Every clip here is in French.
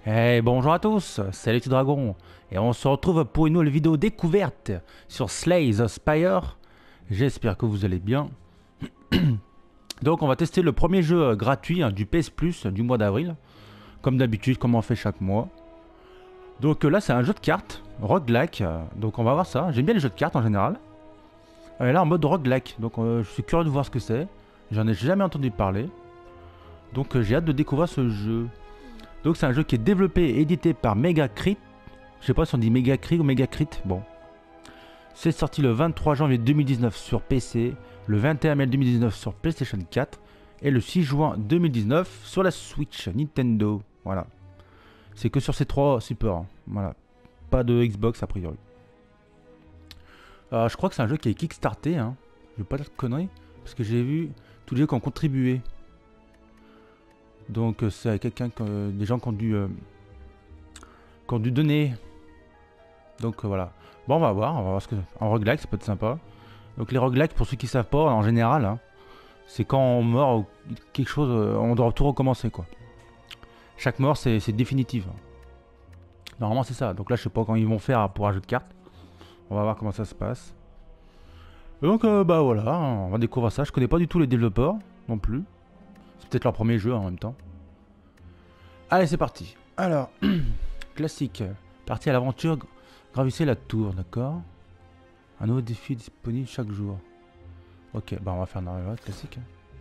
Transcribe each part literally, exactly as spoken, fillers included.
Hey, bonjour à tous, c'est les petits dragons et on se retrouve pour une nouvelle vidéo découverte sur Slay the Spire. J'espère que vous allez bien. Donc on va tester le premier jeu euh, gratuit hein, du P S Plus du mois d'avril, comme d'habitude, comme on fait chaque mois. Donc euh, là c'est un jeu de cartes, roguelike, euh, donc on va voir ça. J'aime bien les jeux de cartes en général. Et là en mode roguelike, donc euh, je suis curieux de voir ce que c'est. J'en ai jamais entendu parler, donc euh, j'ai hâte de découvrir ce jeu. Donc c'est un jeu qui est développé et édité par Megacrit. Je sais pas si on dit Megacrit ou Megacrit. Bon. C'est sorti le vingt-trois janvier deux mille dix-neuf sur P C, le vingt et un mai deux mille dix-neuf sur PlayStation quatre et le six juin deux mille dix-neuf sur la Switch Nintendo. Voilà. C'est que sur ces trois supports. Hein. Voilà. Pas de Xbox a priori. Euh, je crois que c'est un jeu qui est kickstarté. Hein. Je vais pas dire de conneries. Parce que j'ai vu tous les jeux qui ont contribué. Donc euh, c'est quelqu'un que euh, des gens qui ont dû euh, qui ont dû donner. Donc euh, voilà. Bon on va voir, on va voir ce que en roguelike ça peut être sympa. Donc les roguelikes pour ceux qui savent pas en général, hein, c'est quand on meurt ou quelque chose, euh, on doit tout recommencer quoi. Chaque mort c'est définitive. Normalement c'est ça. Donc là je sais pas quand ils vont faire pour un jeu de cartes. On va voir comment ça se passe. Et donc euh, bah voilà, on va découvrir ça. Je connais pas du tout les développeurs non plus. C'est peut-être leur premier jeu hein, en même temps. Allez, c'est parti. Alors, classique. Partie à l'aventure, gravissez la tour, d'accord. Un nouveau défi disponible chaque jour. Ok, bah on va faire un arrêt classique.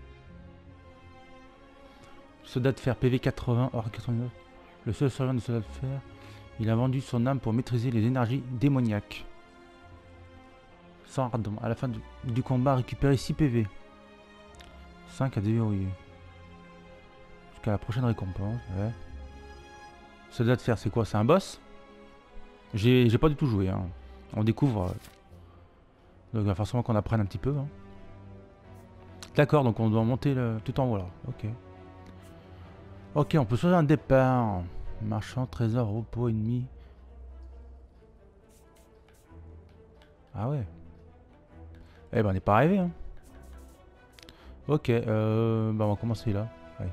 Soldat de fer, P V quatre-vingts, or quatre-vingt-neuf. Le seul survivant de soldat de fer, il a vendu son âme pour maîtriser les énergies démoniaques. Sans ardent. À la fin du, du combat, récupérez six P V. cinq à déverrouiller. Jusqu'à la prochaine récompense, ouais. Soldat de fer, c'est quoi? C'est un boss? J'ai pas du tout joué, hein. On découvre. Euh, donc il va forcément qu'on apprenne un petit peu. Hein. D'accord, donc on doit monter le, tout en haut là. Ok. Ok, on peut choisir un départ. Marchand, trésor, repos, ennemi. Ah ouais. Eh ben on n'est pas arrivé. Hein. Ok, euh, bah on va commencer là. Allez.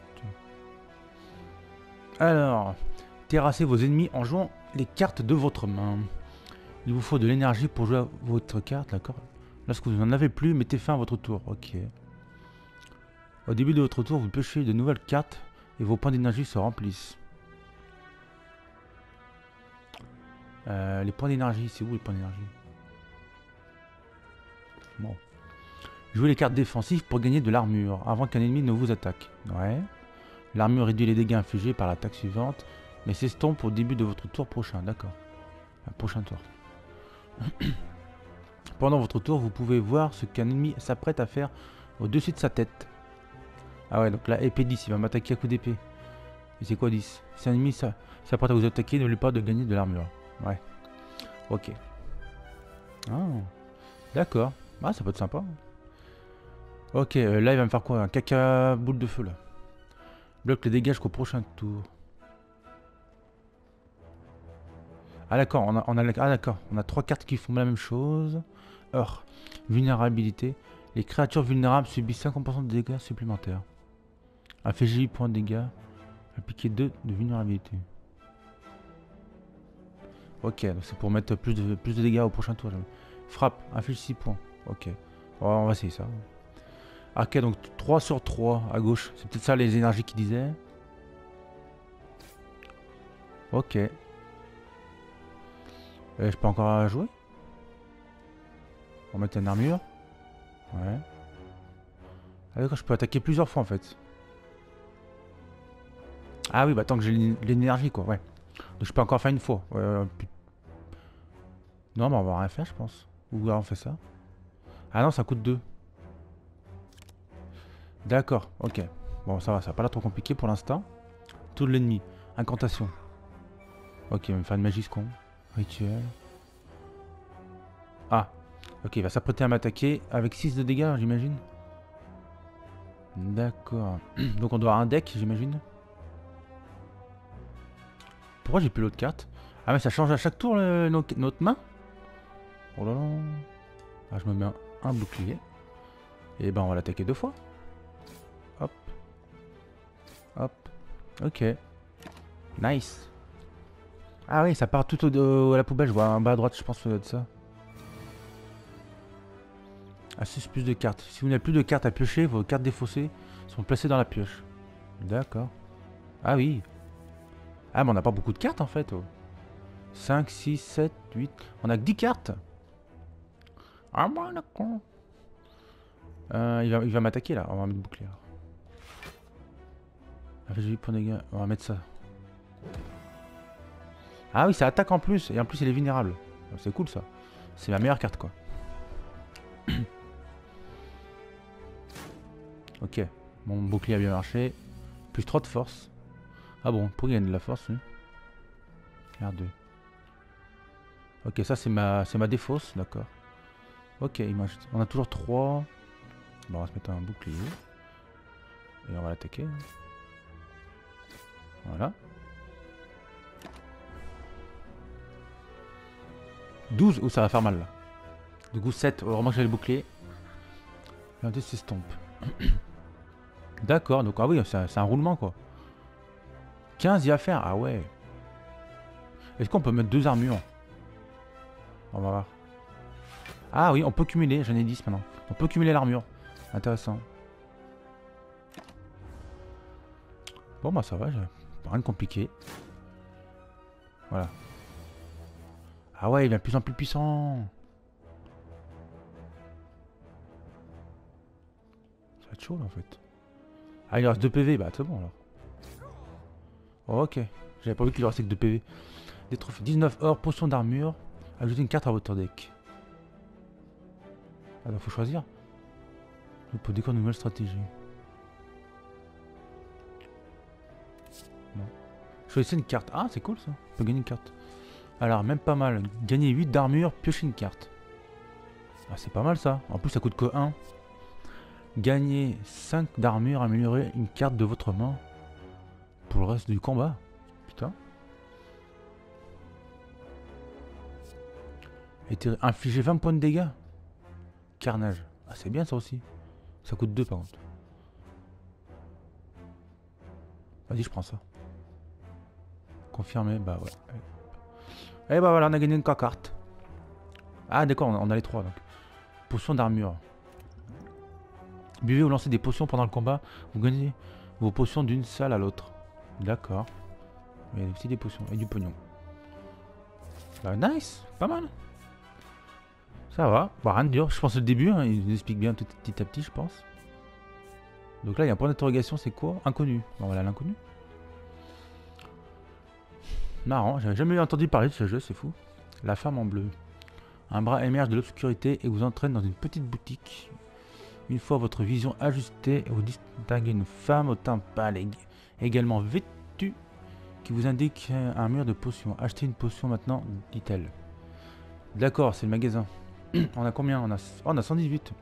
Alors, terrassez vos ennemis en jouant les cartes de votre main. Il vous faut de l'énergie pour jouer à votre carte, d'accord. Lorsque vous n'en avez plus, mettez fin à votre tour. Ok. Au début de votre tour, vous pêchez de nouvelles cartes et vos points d'énergie se remplissent. Euh, les points d'énergie, c'est où les points d'énergie? Bon. Jouez les cartes défensives pour gagner de l'armure avant qu'un ennemi ne vous attaque. Ouais. L'armure réduit les dégâts infligés par l'attaque suivante, mais s'estompe au début de votre tour prochain. D'accord. Un prochain tour. Pendant votre tour, vous pouvez voir ce qu'un ennemi s'apprête à faire au-dessus de sa tête. Ah ouais, donc là, épée dix, il va m'attaquer à coup d'épée. Et c'est quoi dix? Si un ennemi s'apprête à vous attaquer, n'oubliez pas de gagner de l'armure. Ouais. Ok. Ah. D'accord. Ah, ça peut être sympa. Ok, euh, là, il va me faire quoi? Un caca boule de feu, là. Bloque les dégâts jusqu'au prochain tour. Ah d'accord, on a, on a, ah, d'accord, on a trois cartes qui font la même chose. Heure, vulnérabilité. Les créatures vulnérables subissent cinquante pour cent de dégâts supplémentaires. Inflige huit points de dégâts. Appliquer deux de vulnérabilité. Ok, donc c'est pour mettre plus de, plus de dégâts au prochain tour. Frappe, inflige six points. Ok, on va, on va essayer ça. Ok, donc trois sur trois à gauche. C'est peut-être ça les énergies qui disaient. Ok. Euh, je peux encore jouer? On va mettre une armure. Ouais. Ah d'accord, je peux attaquer plusieurs fois en fait. Ah oui, bah tant que j'ai l'énergie quoi, ouais. Donc je peux encore faire une fois. Euh, non, mais on va rien faire je pense. Ou alors on fait ça. Ah non, ça coûte deux. D'accord, ok. Bon, ça va, ça va pas l'air trop compliqué pour l'instant. Tout de l'ennemi. Incantation. Ok, il va me faire une magie ce con. Rituel. Ah, ok, il va s'apprêter à m'attaquer avec six de dégâts, j'imagine. D'accord. Donc on doit avoir un deck, j'imagine. Pourquoi j'ai plus l'autre carte? Ah mais ça change à chaque tour le, notre, notre main. Oh là là. Ah, je me mets un, un bouclier. Et ben on va l'attaquer deux fois. Hop. Hop. Ok. Nice. Ah oui, ça part tout au, au- à la poubelle. Je vois en bas à droite, je pense, de ça. Ah, six plus de cartes. Si vous n'avez plus de cartes à piocher, vos cartes défaussées sont placées dans la pioche. D'accord. Ah oui. Ah, mais on n'a pas beaucoup de cartes en fait. Oh. cinq, six, sept, huit. On a que dix cartes. Ah, bon, d'accord. Euh, il va, il va m'attaquer là. On va mettre bouclier. Réduit pour dégâts. On va mettre ça. Ah oui, ça attaque en plus. Et en plus, il est vulnérable. C'est cool ça. C'est ma meilleure carte quoi. Ok. Mon bouclier a bien marché. Plus trois de force. Ah bon, pour gagner de la force, oui. R deux. Ok, ça c'est ma c'est ma défausse, d'accord. Ok, il on a toujours trois. Bon, on va se mettre un bouclier. Et on va l'attaquer. Voilà. douze, ou ça va faire mal là. Du coup sept, heureusement que j'ai le bouclier. Et on s'estompe. D'accord, donc ah oui, c'est un, un roulement quoi. quinze il y a à faire, ah ouais. Est-ce qu'on peut mettre deux armures? On va voir. Ah oui, on peut cumuler, j'en ai dix maintenant. On peut cumuler l'armure. Intéressant. Bon bah ça va, rien de compliqué. Voilà. Ah ouais, il devient de plus en plus puissant. Ça va être chaud là en fait. Ah il reste deux P V, bah c'est bon alors. Oh, ok, j'avais pas vu qu'il restait que deux P V. Des trophées, dix-neuf or, potion d'armure. Ajoutez une carte à votre deck. Ah donc faut choisir. Vous pouvez découvrir une nouvelle stratégie. Non. Choisissez une carte. Ah c'est cool ça, on peut gagner une carte. Alors même pas mal. Gagner huit d'armure, piocher une carte. Ah c'est pas mal ça. En plus ça coûte que un. Gagner cinq d'armure, améliorer une carte de votre main. Pour le reste du combat. Putain. Et infliger vingt points de dégâts. Carnage. Ah c'est bien ça aussi. Ça coûte deux par contre. Vas-y je prends ça. Confirmé, bah ouais. Et bah voilà, on a gagné une carte. Ah d'accord, on a les trois donc. Potion d'armure. Buvez ou lancez des potions pendant le combat. Vous gagnez vos potions d'une salle à l'autre. D'accord. Il y a aussi des potions et du pognon. Bah nice, pas mal. Ça va, bah rien de dur. Je pense le début, hein, il nous explique bien tout petit à petit, je pense. Donc là, il y a un point d'interrogation, c'est quoi? Inconnu. Bon voilà l'inconnu. Marrant, j'avais jamais entendu parler de ce jeu, c'est fou. La femme en bleu. Un bras émerge de l'obscurité et vous entraîne dans une petite boutique. Une fois votre vision ajustée, vous distinguez une femme au teint pâle également vêtue qui vous indique un mur de potions. Achetez une potion maintenant, dit-elle. D'accord, c'est le magasin. On a combien? On a, oh, on a cent dix-huit.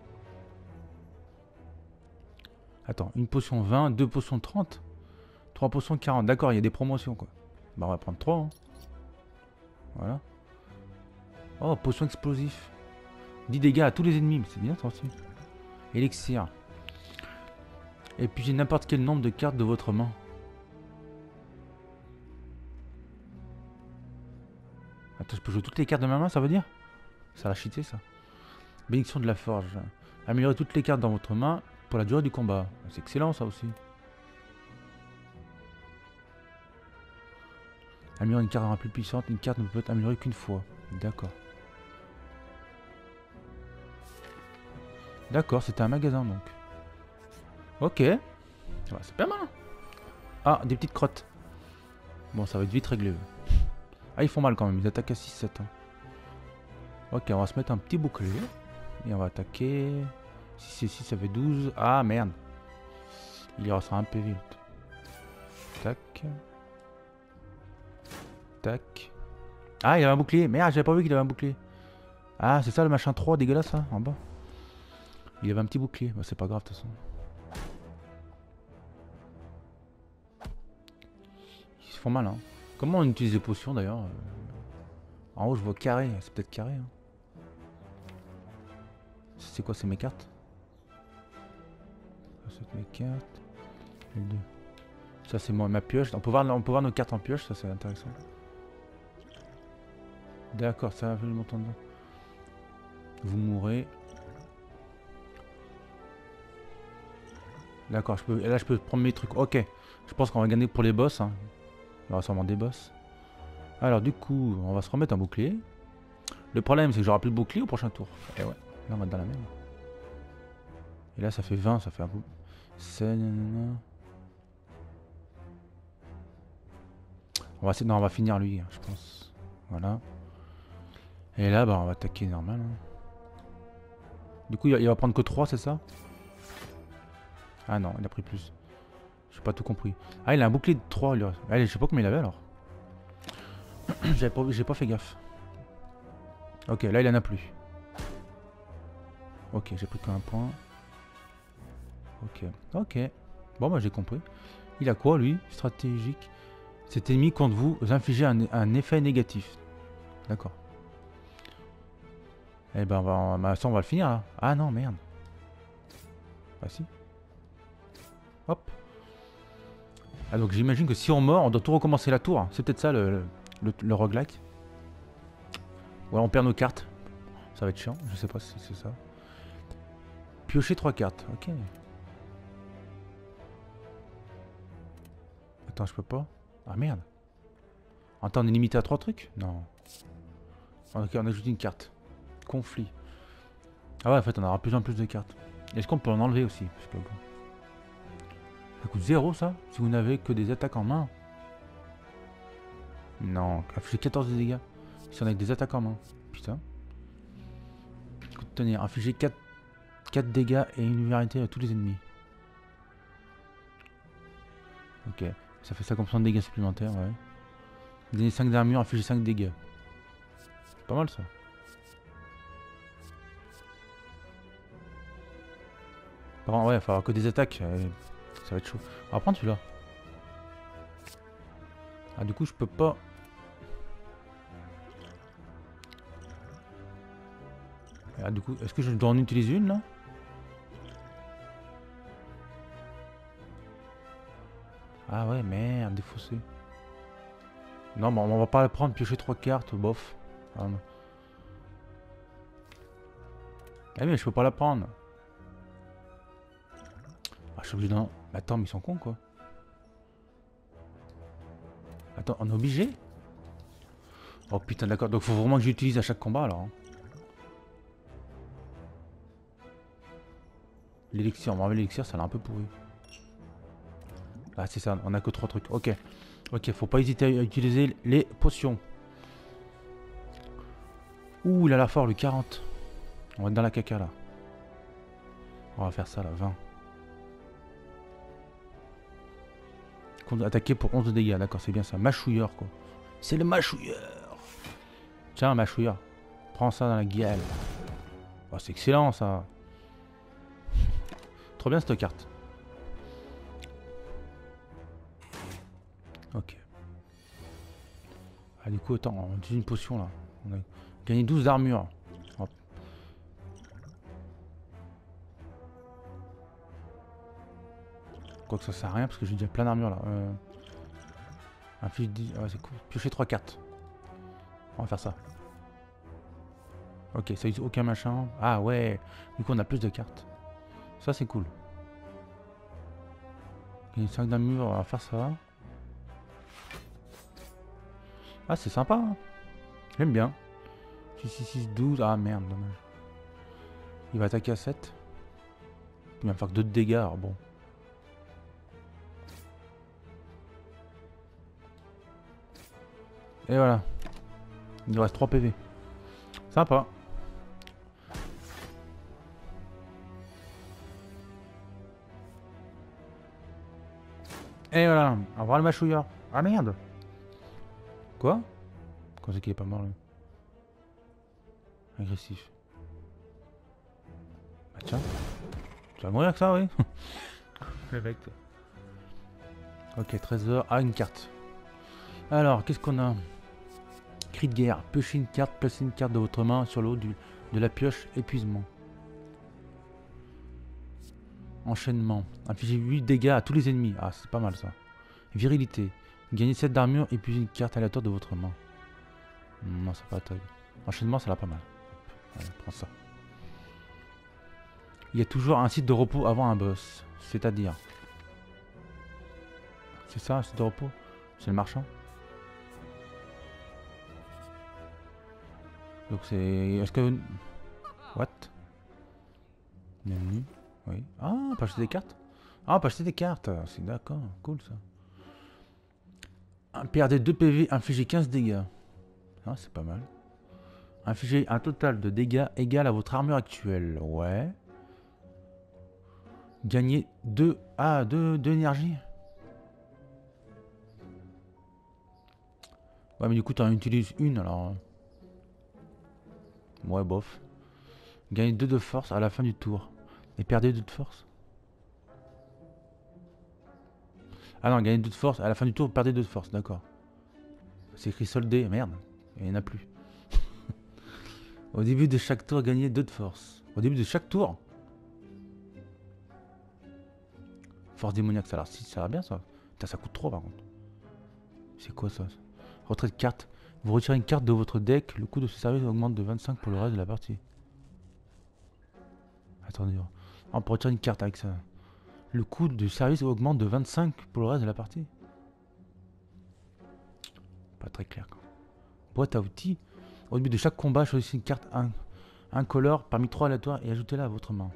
Attends, une potion vingt, deux potions trente, trois potions quarante. D'accord, il y a des promotions quoi. Bah on va prendre trois. Hein. Voilà. Oh, potion explosif. dix dégâts à tous les ennemis, c'est bien ça aussi. Élixir. Et puis j'ai n'importe quel nombre de cartes de votre main. Attends, je peux jouer toutes les cartes de ma main, ça veut dire? Ça va cheater ça. Bénédiction de la forge. Améliorez toutes les cartes dans votre main pour la durée du combat. C'est excellent ça aussi. Améliorer une carte plus puissante. Une carte ne peut être améliorée qu'une fois. D'accord. D'accord, c'était un magasin donc. Ok. Ouais, c'est pas mal. Ah, des petites crottes. Bon, ça va être vite réglé. Ah, ils font mal quand même. Ils attaquent à six sept. Hein. Ok, on va se mettre un petit bouclier. Et on va attaquer. six et six, ça fait douze. Ah, merde. Il y restera un P V. Tac. Tac. Ah, il avait un bouclier. Merde, j'avais pas vu qu'il avait un bouclier. Ah, c'est ça le machin trois dégueulasse, ça, en bas. Il avait un petit bouclier. Bah, c'est pas grave, de toute façon. Ils se font mal, hein. Comment on utilise les potions, d'ailleurs? En haut, je vois carré. C'est peut-être carré, hein. C'est quoi, c'est mes cartes? C'est mes cartes. Les deux. Ça c'est moi, ma pioche. On peut, voir, on peut voir nos cartes en pioche, ça c'est intéressant. D'accord, ça va faire le montant dedans. Vous mourrez. D'accord, je peux, là je peux prendre mes trucs. Ok, je pense qu'on va gagner pour les boss. Hein. Il y aura sûrement des boss. Alors du coup, on va se remettre un bouclier. Le problème c'est que j'aurai plus de bouclier au prochain tour. Et ouais, là on va être dans la même. Et là ça fait vingt, ça fait un peu... C'est... On va essayer... Non, on va finir lui, je pense. Voilà. Et là, bah on va attaquer normal. Hein. Du coup, il va prendre que trois, c'est ça? Ah non, il a pris plus. J'ai pas tout compris. Ah, il a un bouclier de trois, lui. Allez, je sais pas combien il avait alors. J'ai pas, pas fait gaffe. Ok, là il en a plus. Ok, j'ai pris qu'un point. Ok, ok. Bon, bah j'ai compris. Il a quoi, lui? Stratégique. Cet ennemi contre vous infliger un, un effet négatif. D'accord. Eh ben, on va, ça, on va le finir là. Ah non, merde. Ah si. Hop. Ah donc j'imagine que si on meurt, on doit tout recommencer la tour. C'est peut-être ça le, le, le, le roguelike. Ouais, on perd nos cartes. Ça va être chiant, je sais pas si c'est ça. Piocher trois cartes, ok. Attends, je peux pas. Ah merde. Attends, on est limité à trois trucs? Non. Ok, on ajoute une carte. Conflit. Ah ouais, en fait, on aura plus en plus de cartes. Est-ce qu'on peut en enlever aussi? Parce que bon. Ça coûte zéro ça, si vous n'avez que des attaques en main. Non, afficher quatorze de dégâts. Si on a que des attaques en main. Putain. Coup de tonnerre, infliger quatre, quatre dégâts et une vulnérabilité à tous les ennemis. Ok, ça fait cinquante pour cent de dégâts supplémentaires, ouais. Donner cinq d'armure, infliger cinq dégâts. C'est pas mal ça. Par contre, ouais, il va falloir que des attaques. Euh, ça va être chaud. On va prendre celui-là. Ah, du coup, je peux pas. Ah, du coup, est-ce que je dois en utiliser une là? Ah ouais, merde, défaussé. Non, mais on va pas la prendre, piocher trois cartes, bof. Ah, non. Ah mais je peux pas la prendre. Ah, je suis obligé d'en... Attends, mais ils sont cons quoi. Attends, on est obligé? Oh putain, d'accord, donc faut vraiment que j'utilise à chaque combat alors. Hein. L'élixir, on va enlever l'élixir, ça l'a un peu pourri. Ah c'est ça, on a que trois trucs. Ok. Ok, faut pas hésiter à utiliser les potions. Ouh, il a la fort, lui, quarante. On va être dans la caca là. On va faire ça là, vingt. Attaquer pour onze de dégâts, d'accord, c'est bien ça. Mâchouilleur quoi. C'est le mâchouilleur. Tiens, mâchouilleur. Prends ça dans la gueule. Oh, c'est excellent ça. Trop bien cette carte. Ok. Ah du coup, attends, on utilise une potion là. On a gagné douze d'armure. Hop. Quoique ça sert à rien parce que j'ai déjà plein d'armure là. Euh... Un fiche de... Ah ouais, c'est cool. Piocher trois cartes. On va faire ça. Ok, ça use aucun machin. Ah ouais. Du coup, on a plus de cartes. Ça, c'est cool. Gagner cinq d'armure, on va faire ça. Ah, c'est sympa. Hein. J'aime bien. six, six, six, douze. Ah merde, dommage. Il va attaquer à sept. Il va me faire que deux de dégâts, alors bon. Et voilà. Il nous reste trois P V. Sympa. Et voilà. Au revoir le mâchouilleur. Ah merde. Quoi? Quand c'est qu'il est pas mort lui? Agressif. Bah tiens. Tu vas mourir que ça, oui. Le mec. Ok, trésor. Ah, une carte. Alors, qu'est-ce qu'on a? Cri de guerre. Piocher une carte, placer une carte de votre main sur le haut du, de la pioche. Épuisement. Enchaînement. Infliger huit dégâts à tous les ennemis. Ah, c'est pas mal ça. Virilité. Gagnez sept d'armure et puis une carte aléatoire de votre main. Non, c'est pas terrible. Enchaînement, ça l'a pas mal. Allez, prends ça. Il y a toujours un site de repos avant un boss. C'est-à-dire... C'est ça, un site de repos? C'est le marchand? Donc c'est... Est-ce que... What? Bienvenue. Oui. Ah, on peut acheter des cartes? Ah, on peut acheter des cartes. C'est d'accord. Cool ça. Perdez deux P V, infligez quinze dégâts. Ah, c'est pas mal. Infligez un total de dégâts égal à votre armure actuelle. Ouais. Gagnez deux... Ah, deux énergie. Ouais, mais du coup, tu en utilises une alors. Ouais, bof. Gagnez deux de force à la fin du tour. Et perdez deux de force. Ah non, gagnez deux de force à la fin du tour, perdez deux de force, d'accord. C'est écrit soldé, merde. Il n'y en a plus. Au début de chaque tour, gagnez deux de force. Au début de chaque tour. Force démoniaque, ça a l'air si, ça a l'air bien ça. Putain, ça coûte trop par contre. C'est quoi ça? Retrait de carte. Vous retirez une carte de votre deck, le coût de ce service augmente de vingt-cinq pour le reste de la partie. Attendez. On peut retirer une carte avec ça. Le coût du service augmente de vingt-cinq pour le reste de la partie. Pas très clair quoi. Boîte à outils. Au début de chaque combat, choisissez une carte un, incolore parmi trois aléatoires et ajoutez-la à votre main.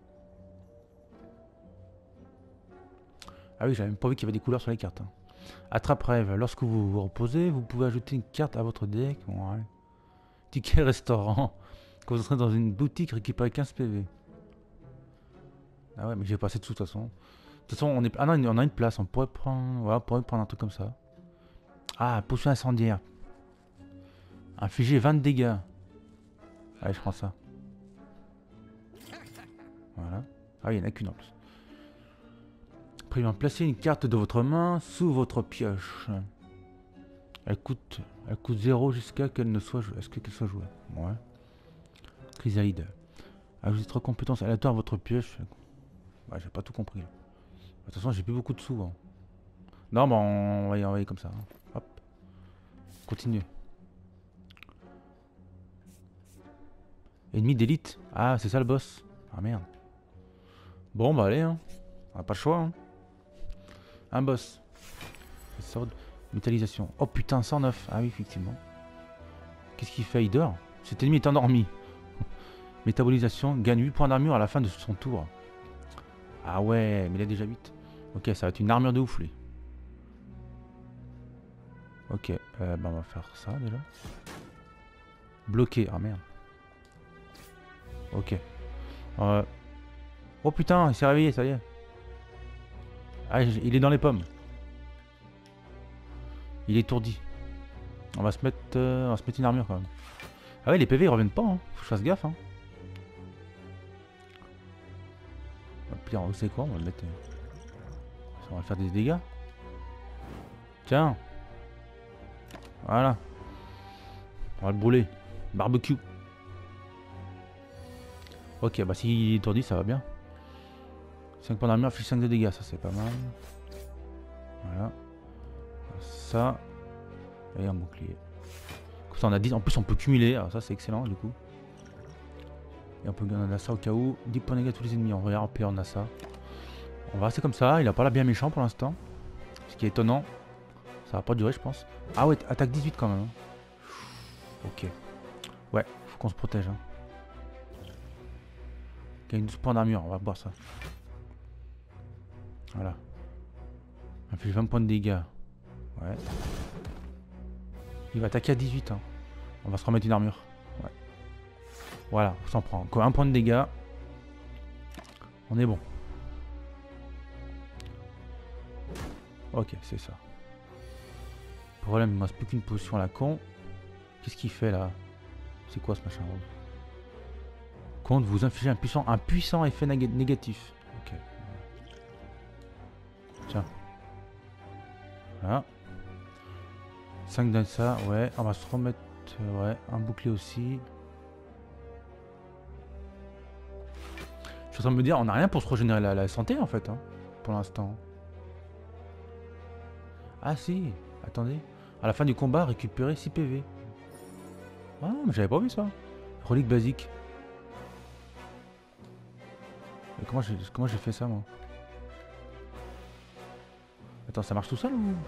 Ah oui, j'avais même pas vu qu'il y avait des couleurs sur les cartes. Hein. Attrape-rêve. Lorsque vous vous reposez, vous pouvez ajouter une carte à votre deck. Ouais. Ticket restaurant. Quand vous entrez dans une boutique, récupérez quinze P V. Ah ouais, mais j'ai pas assez de sous de toute façon. De toute façon, on est... Ah non, on a une place. On pourrait prendre... Voilà, on pourrait prendre un truc comme ça. Ah, potion incendiaire. Infliger vingt dégâts. Allez, je prends ça. Voilà. Ah, il n'y en a qu'une en plus. Premièrement, placez une carte de votre main sous votre pioche. Elle coûte, elle coûte zéro jusqu'à qu'elle ne soit jouée. Est-ce qu'elle soit jouée? Ouais. Chrysalide. Ajoutez trois compétences aléatoires à votre pioche. Ouais, j'ai pas tout compris. Là. De toute façon, j'ai plus beaucoup de sous. Hein. Non, mais on va y envoyer comme ça. Hein. Hop. Continue. Ennemi d'élite. Ah, c'est ça le boss. Ah merde. Bon, bah allez. Hein. On n'a pas le choix. Hein. Un boss. Métallisation. Oh putain, cent neuf. Ah oui, effectivement. Qu'est-ce qu'il fait? Il dort. Cet ennemi est endormi. Métabolisation. Gagne huit points d'armure à la fin de son tour. Ah ouais, mais il a déjà huit. Ok, ça va être une armure de ouf, lui. Ok, euh, bah on va faire ça déjà. Bloqué. Ah merde. Ok. Euh... Oh putain, il s'est réveillé, ça y est. Ah, il est dans les pommes. Il est étourdi. On va se mettre, euh, on va se mettre une armure quand même. Ah ouais, les P V ils reviennent pas. Hein. Faut que je fasse gaffe. Hein. Pire, vous savez quoi? On va le mettre. On va faire des dégâts. Tiens. Voilà. On va le brûler. Barbecue. Ok, bah s'il est étourdi, ça va bien. cinq points d'armure, affiche cinq de dégâts, ça c'est pas mal. Voilà. Ça. Et un bouclier. Comme ça on a dix. En plus on peut cumuler, alors ça c'est excellent du coup. Et on peut gagner ça au cas où. dix points de dégâts à tous les ennemis. On regarde, on a ça. On va rester comme ça, il a pas l'air bien méchant pour l'instant. Ce qui est étonnant. Ça va pas durer je pense. Ah ouais, attaque dix-huit quand même. Ok. Ouais, faut qu'on se protège. Hein. Gagne douze points d'armure, on va voir ça. Voilà. On fait vingt points de dégâts. Ouais. Il va attaquer à dix-huit. Hein. On va se remettre une armure. Ouais. Voilà, on s'en prend. Encore un point de dégâts. On est bon. Ok, c'est ça. Problème, il ne me reste plus qu'une potion à la con. Qu'est-ce qu'il fait là? C'est quoi ce machin rose? Compte vous infliger un puissant, un puissant effet négatif. Ok. Tiens. Voilà. cinq dans ça, ouais. On va se remettre. Ouais, un bouclier aussi. Je suis en train de me dire, on n'a rien pour se régénérer la, la santé en fait. Hein, pour l'instant. Ah si, attendez. À la fin du combat, récupérer six P V. Ah, mais j'avais pas vu ça. Relique basique. Et comment j'ai comment j'ai fait ça moi? Attends, ça marche tout seul ou?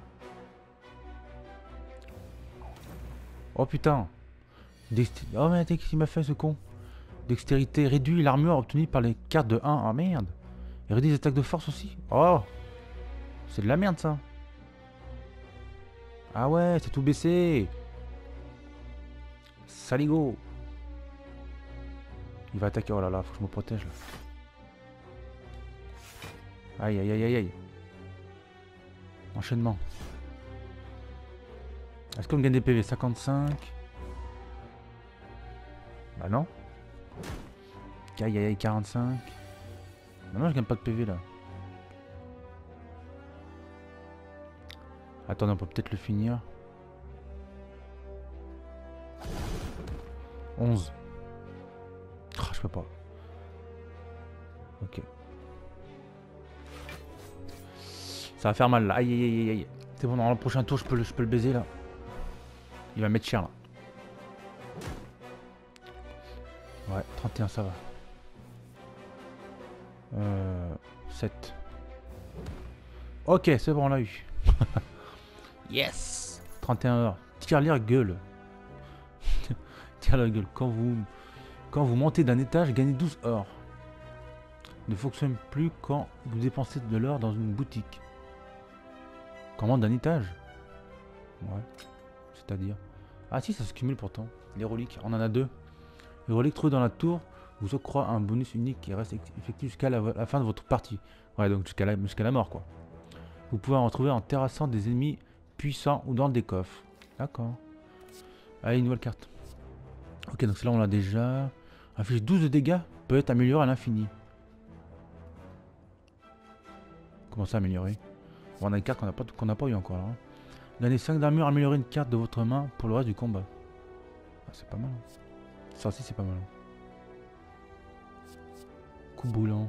Oh putain. Dexté... Oh mais qu'est-ce qu'il m'a fait ce con? Dextérité réduit l'armure obtenue par les cartes de un. Ah merde. Et réduit les attaques de force aussi. Oh. C'est de la merde ça. Ah ouais, c'est tout baissé. Saligo. Il va attaquer. Oh là là, faut que je me protège là. Aïe aïe aïe aïe aïe. Enchaînement. Est-ce qu'on gagne des P V? cinquante-cinq. Bah non. Aïe aïe aïe, quarante-cinq. Bah non, je gagne pas de P V là. Attends, on peut peut-être le finir. onze. Oh, je peux pas. Ok. Ça va faire mal là. Aïe aïe aïe aïe. C'est bon, dans le prochain tour, je peux, le, je peux le baiser là. Il va mettre cher là. Ouais, trente et un, ça va. Euh, sept. Ok, c'est bon, on l'a eu. Yes. trente et un heures. Tire-lire gueule. Tire-lire gueule. Quand vous, quand vous montez d'un étage, gagnez douze heures. Ne fonctionne plus quand vous dépensez de l'or dans une boutique. Comment d'un étage? Ouais. C'est-à-dire... Ah si, ça se cumule pourtant. Les reliques, on en a deux. Les reliques trouvées dans la tour vous octroient un bonus unique qui reste effectif jusqu'à la, la fin de votre partie. Ouais, donc jusqu'à la, jusqu'à la mort quoi. Vous pouvez en retrouver en terrassant des ennemis puissants ou dans des coffres. D'accord. Allez, une nouvelle carte. Ok, donc celle-là on l'a déjà. Affiche douze de dégâts peut être amélioré à l'infini. Comment ça améliorer? On a une carte qu'on n'a pas, qu'on n'a pas eu encore là. Gagnez cinq d'armure, améliorer une carte de votre main pour le reste du combat. Ah, c'est pas mal. Ça aussi c'est pas mal. Coup boulant.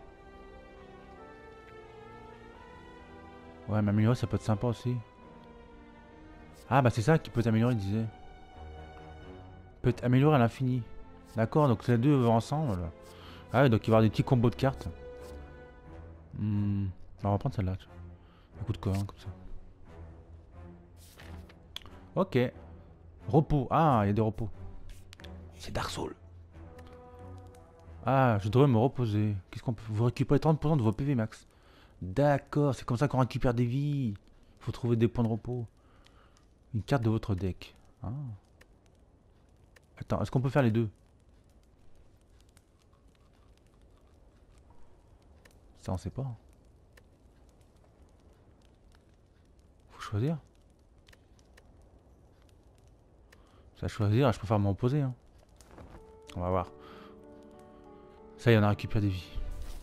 Ouais, mais améliorer ça peut être sympa aussi. Ah bah c'est ça qui peut t'améliorer, il disait. Peut être amélioré à l'infini. D'accord, donc ces deux vont ensemble. Là. Ah ouais, donc il va y avoir des petits combos de cartes. Hmm. On va prendre celle-là. Un coup de corps, hein, comme ça. Ok. Repos. Ah, il y a des repos. C'est Dark Souls. Ah, je devrais me reposer. Qu'est-ce qu'on peut... Vous récupérez trente pour cent de vos P V max. D'accord, c'est comme ça qu'on récupère des vies. Il faut trouver des points de repos. Une carte de votre deck. Ah. Attends, est-ce qu'on peut faire les deux? Ça, on sait pas. Faut choisir. Ça choisir, je préfère m'en poser. Hein. On va voir. Ça y est, on a récupéré des vies.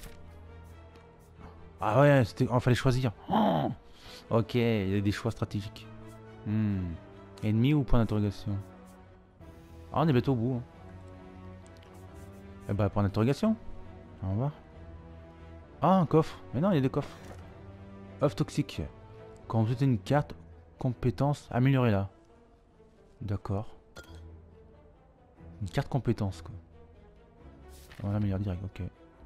Ah ouais, c'était... Oh, fallait choisir. Oh, ok, il y a des choix stratégiques. Hmm. Ennemi ou point d'interrogation? Ah, on est bientôt au bout. Hein. Eh bah, point d'interrogation. On va voir. Ah, un coffre. Mais non, il y a des coffres. Œuf toxique. Quand vous utilisez une carte, compétence, améliorez-la. D'accord. Une carte compétence, quoi. On va l'améliorer direct, ok.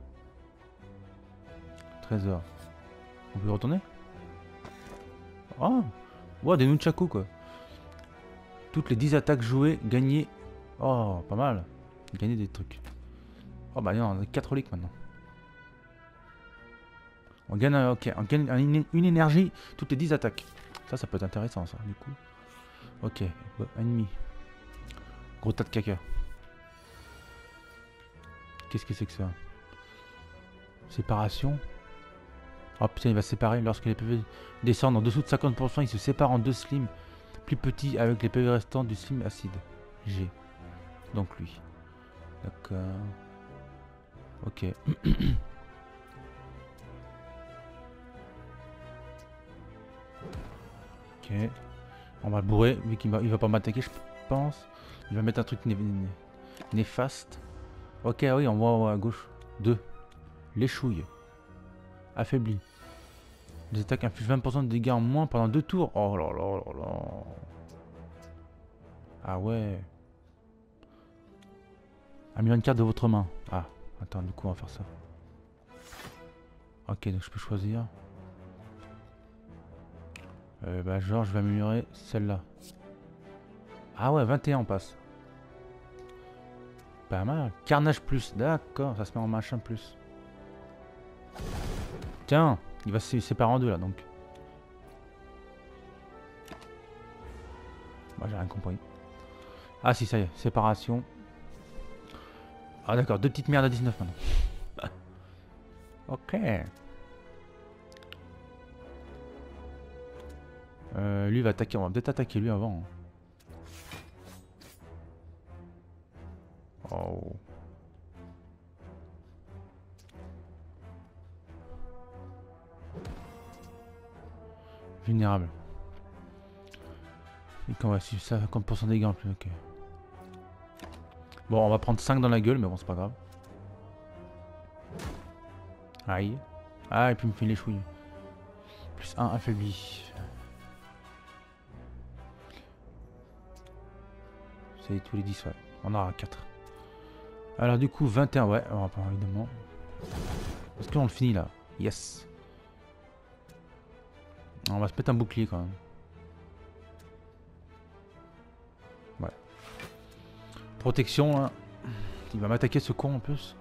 Trésor. On peut y retourner? Oh! Ouais, des nunchaku, quoi. Toutes les dix attaques jouées, gagner. Oh, pas mal. Gagner des trucs. Oh, bah, non, on a quatre reliques maintenant. On gagne, ok, on gagne une, une énergie toutes les dix attaques. Ça, ça peut être intéressant, ça, du coup. Ok, bon, ennemi. Gros tas de caca. Qu'est-ce que c'est que ça? Séparation. Oh putain, il va se séparer. Lorsque les P V descendent en dessous de cinquante pour cent, il se sépare en deux slims plus petits avec les P V restants du slim acide. G. Donc lui. D'accord. Ok. Ok. On va le bourrer, vu qu'il va, il va pas m'attaquer, je pense. Il va mettre un truc né né néfaste. Ok, oui, on voit à gauche. deux. L'échouille. Affaibli. Les attaques infligent vingt pour cent de dégâts en moins pendant deux tours. Oh là là là là. Ah ouais. Un million de cartes de votre main. Ah, attends, du coup, on va faire ça. Ok, donc je peux choisir. Euh, bah, genre, je vais améliorer celle-là. Ah ouais, vingt et un on passe. Pas mal. Carnage plus, d'accord, ça se met en machin plus. Tiens, il va se séparer en deux là donc. Moi j'ai rien compris. Ah si, ça y est, séparation. Ah d'accord, deux petites merdes à dix-neuf maintenant. Ok. Euh, lui va attaquer, on va peut-être attaquer lui avant. Oh. Vulnérable. Et qu'on va suivre ça, cinquante pour cent des dégâts en plus, ok. Bon, on va prendre cinq dans la gueule, mais bon, c'est pas grave. Aïe. Ah, et puis il me fait les chouilles. Plus un affaibli. C'est tous les dix, ouais. On aura quatre. Alors du coup, vingt et un, ouais, on va pas évidemment. Est-ce qu'on le finit là? Yes. On va se mettre un bouclier quand même. Ouais. Protection, hein. Il va m'attaquer ce con en plus.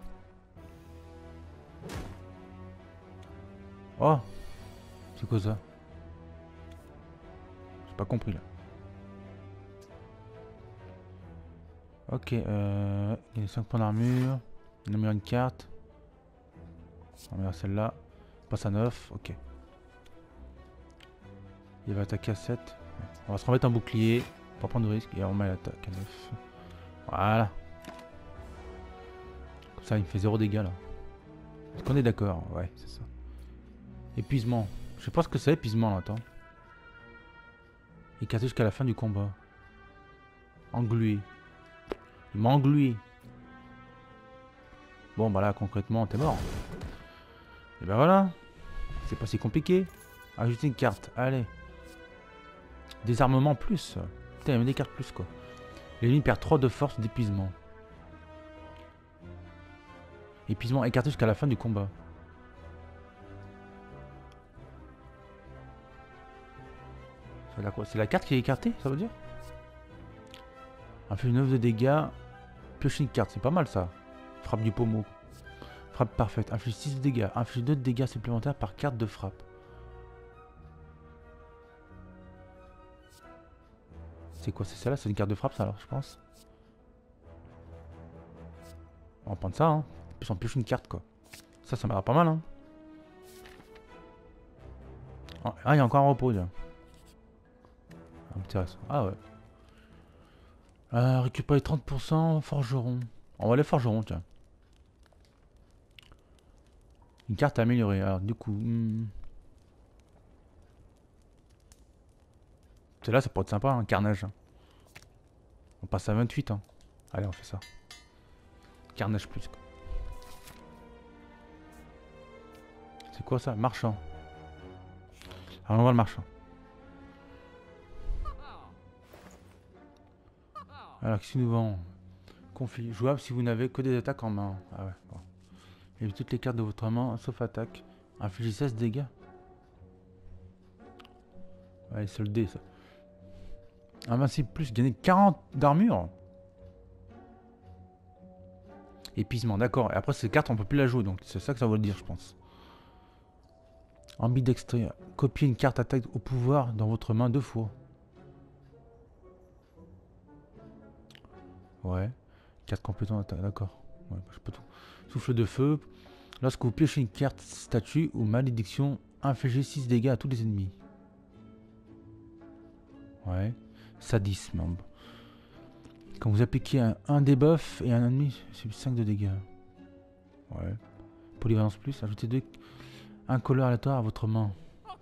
Oh. C'est quoi ça? J'ai pas compris là. Ok, euh... il y a cinq points d'armure. On a mis une carte. On va mettre celle-là. Passe à neuf, ok. Il va attaquer à sept. On va se remettre un bouclier. Pas prendre de risque. Et on met l'attaque à neuf. Voilà. Comme ça, il me fait zéro dégâts là. Est-ce qu'on est d'accord? Ouais, c'est ça. Épuisement. Je sais pas ce que c'est, épuisement là, attends. Écarté jusqu'à la fin du combat. Englué. Il m'a englué. Bon, bah là, concrètement, t'es mort. Et ben voilà. C'est pas si compliqué. Ajouter une carte. Allez. Désarmement plus. Putain, il y a des cartes plus quoi. L'ennemi perd trois de force d'épuisement. Épuisement écarté jusqu'à la fin du combat. C'est la, la carte qui est écartée, ça veut dire? Inflige neuf de dégâts. Piocher une carte, c'est pas mal ça. Frappe du pommeau. Frappe parfaite. Inflige six de dégâts. Inflige deux de dégâts supplémentaires par carte de frappe. C'est quoi? C'est celle-là? C'est une carte de frappe ça alors, je pense. On va prendre ça, hein. Puis on pioche une carte quoi. Ça, ça m'a l'air pas mal, hein. Ah, il y a encore un repos déjà. Intéressant. Ah ouais. Euh, récupérer trente pour cent forgeron. On va aller forgeron, tiens. Une carte à améliorer. Alors, du coup. Hmm. Celle-là, ça pourrait être sympa, un hein, carnage. On passe à vingt-huit. Hein. Allez, on fait ça. Carnage plus. C'est quoi ça? Marchand. Alors, on va le marchand. Alors, qu'est-ce qu'il nous vend? Conflit. Jouable si vous n'avez que des attaques en main. Ah ouais, bon. Et toutes les cartes de votre main, sauf attaque. Infligez seize dégâts. Ouais, c'est le dé ça. Invincible plus, gagner quarante d'armure. Épuisement, d'accord. Et après, ces cartes, on peut plus la jouer. Donc, c'est ça que ça veut dire, je pense. Ambidextré. Copier une carte attaque au pouvoir dans votre main deux fois. Ouais. Carte compétente attaque, d'accord. Ouais, je peux tout. Souffle de feu. Lorsque vous piochez une carte statue ou malédiction, infligez six dégâts à tous les ennemis. Ouais. Sadisme. Quand vous appliquez un, un debuff et un ennemi, c'est cinq de dégâts. Ouais. Polyvalence plus, ajoutez deux, un couleur aléatoire à votre main.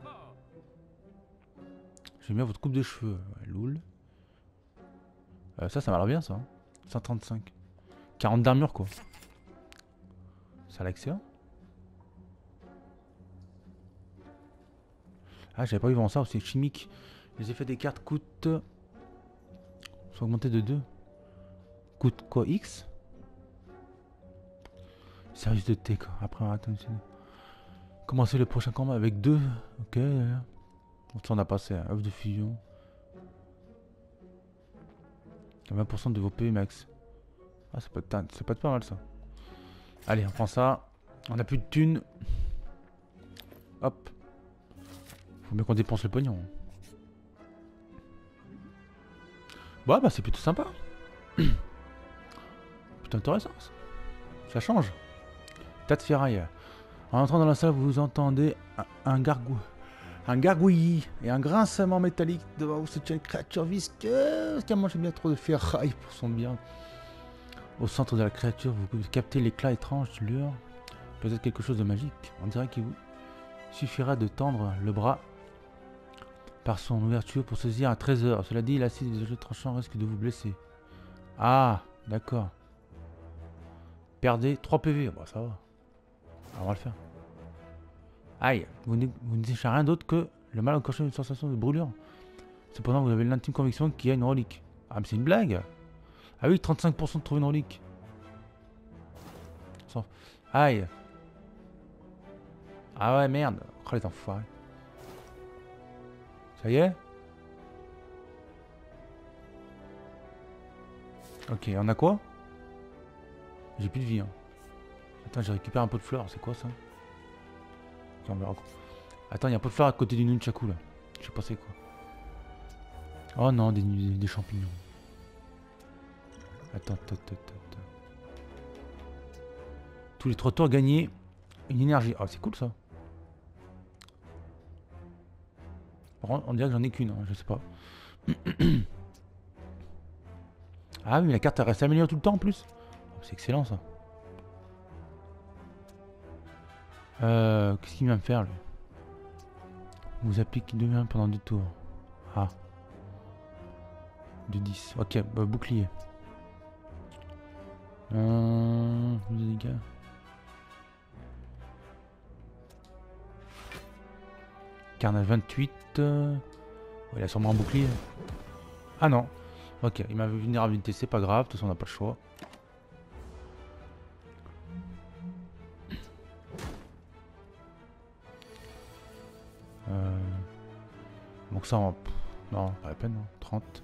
J'aime bien votre coupe de cheveux. Ouais, loul. Euh, ça, ça m'a l'air bien ça. Hein. cent trente-cinq. quarante d'armure quoi. Ça a l'accès. Ah, j'avais pas vu avant ça, c'est chimique. Les effets des cartes coûtent... sont augmentés de deux. Coûte quoi, X? Service de thé, quoi. Après, attends, commencer le prochain combat avec deux. Ok. On a passé à œuf de fusion. vingt pour cent de vos P V max. Ah, ça peut être, ça peut être pas mal ça. Allez, on prend ça. On a plus de thunes. Hop. Faut bien qu'on dépense le pognon. Ouais, bah c'est plutôt sympa. Plutôt intéressant ça. Ça change. Tas de ferraille. En entrant dans la salle, vous entendez un, un gargouille. Un gargouillis et un grincement métallique devant vous se tient une créature visqueuse qui a mangé bien trop de ferraille pour son bien. Au centre de la créature, vous pouvez capter l'éclat étrange de lueur. Peut-être quelque chose de magique. On dirait qu'il vous suffira de tendre le bras par son ouverture pour saisir un trésor. Cela dit, l'acide des objets tranchants risque de vous blesser. Ah, d'accord. Perdez trois P V. Bon, ça va. Alors, on va le faire. Aïe, vous ne déchargez rien d'autre que le mal encoché d'une sensation de brûlure. Cependant, vous avez l'intime conviction qu'il y a une relique. Ah, mais c'est une blague. Ah oui, trente-cinq pour cent de trouver une relique. Aïe. Ah ouais, merde. Oh, les enfoirés. Ça y est? Ok, on a quoi? J'ai plus de vie. Hein. Attends, j'ai récupéré un pot de fleurs. C'est quoi ça? Ok, on verra quoi. Attends, il y a un pot de fleurs à côté du nunchaku là. Je sais pas c'est quoi. Oh non, des, des, des champignons. Attends, attends, attends, attends. Tous les trois tours gagner une énergie. Ah, c'est cool ça. Par contre, on dirait que j'en ai qu'une, hein, je sais pas. Ah oui, mais la carte elle reste améliorée tout le temps en plus. C'est excellent ça. Euh, Qu'est-ce qu'il vient me faire lui? Vous appliquez deux mains pendant deux tours. Ah. De dix. Ok, bah, bouclier. Euh, des dégâts. Carnage vingt-huit. Euh... Ouais, il a sûrement un bouclier. Ah non. Ok, il m'a vu vulnérabilité, c'est pas grave, de toute façon on n'a pas le choix. Euh... Donc ça, on... non, pas la peine, non. trente.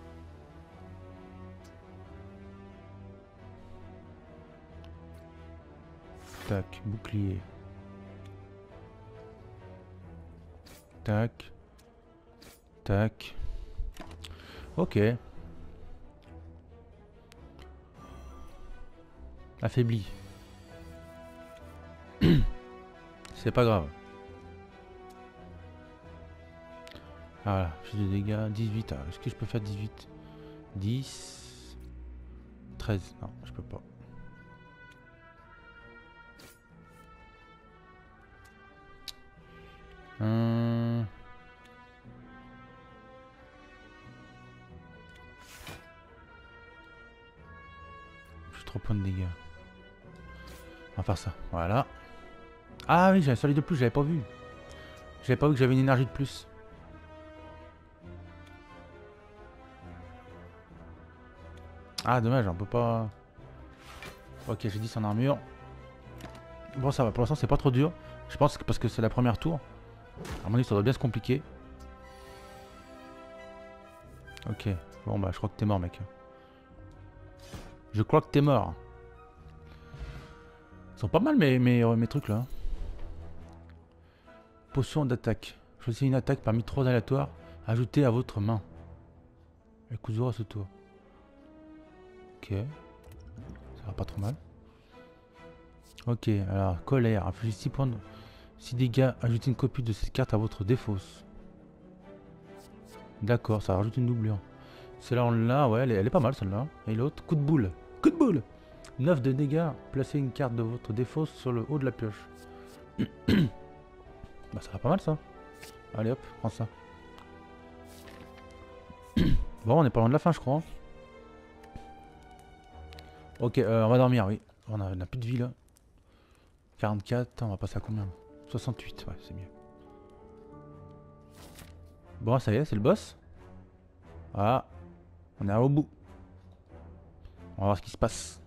Tac, bouclier. Tac. Tac. Ok. Affaibli. C'est pas grave. Ah, voilà, j'ai des dégâts. dix-huit. Est-ce que je peux faire dix-huit? dix. treize. Non, je peux pas. Hum... J'ai trois points de dégâts. On va faire ça. Voilà. Ah oui, j'ai un soleil de plus, j'avais pas vu. J'avais pas vu que j'avais une énergie de plus. Ah dommage, on peut pas... Ok, j'ai dix en armure. Bon ça va, pour l'instant c'est pas trop dur. Je pense que parce que c'est la première tour. À mon avis ça doit bien se compliquer. Ok, bon bah je crois que t'es mort mec. Je crois que t'es mort. Ils sont pas mal mes, mes, mes trucs là. Potion d'attaque. Choisissez une attaque parmi trois aléatoires. Ajoutez à votre main. Elle coûte zéro à ce tour. Ok. Ça va pas trop mal. Ok, alors colère. Infligez six points de... six dégâts. Ajoutez une copie de cette carte à votre défausse. D'accord, ça rajoute une doublure. Celle-là on l'a, ouais, elle est, elle est pas mal celle-là. Et l'autre, coup de boule. Coup de boule. neuf de dégâts. Placez une carte de votre défausse sur le haut de la pioche. Bah ça va pas mal ça. Allez hop, prends ça. Bon, on est pas loin de la fin je crois. Ok, euh, on va dormir, oui. On a, on a plus de vie là. quarante-quatre, on va passer à combien? soixante-huit, ouais, c'est mieux. Bon, ça y est, c'est le boss. Voilà. On est au bout. On va voir ce qui se passe.